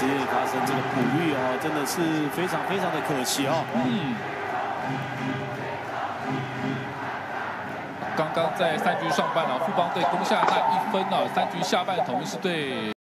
接发生这个补率哦，真的是非常非常的可惜哦。 刚刚在3局上半富邦队攻下那1分3局下半同一是对。